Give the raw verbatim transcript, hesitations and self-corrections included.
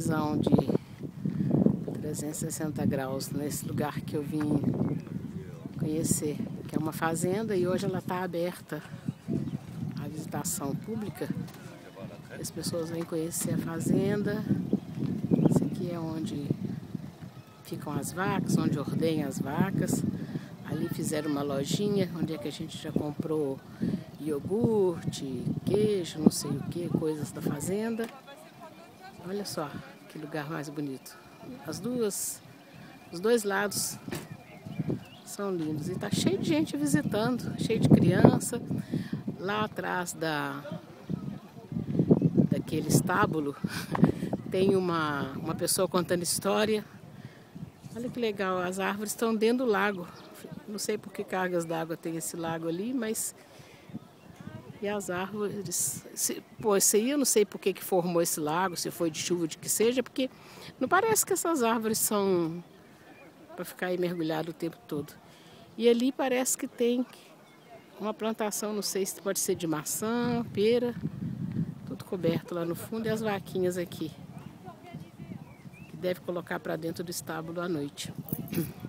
visão de trezentos e sessenta graus nesse lugar que eu vim conhecer, que é uma fazenda e hoje ela está aberta à visitação pública. As pessoas vêm conhecer a fazenda. Esse aqui é onde ficam as vacas, onde ordenham as vacas. Ali fizeram uma lojinha onde é que a gente já comprou iogurte, queijo, não sei o que, coisas da fazenda. Olha só que lugar mais bonito. As duas, os dois lados são lindos e tá cheio de gente visitando, cheio de criança. Lá atrás da daquele estábulo tem uma, uma pessoa contando história. Olha que legal, as árvores estão dentro do lago. Não sei por que cargas d'água tem esse lago ali, mas... E as árvores... Se, pô, esse aí eu não sei por que que formou esse lago, se foi de chuva, de que seja, porque não parece que essas árvores são para ficar aí mergulhado o tempo todo. E ali parece que tem uma plantação, não sei se pode ser de maçã, pera, tudo coberto lá no fundo, e as vaquinhas aqui, que deve colocar para dentro do estábulo à noite.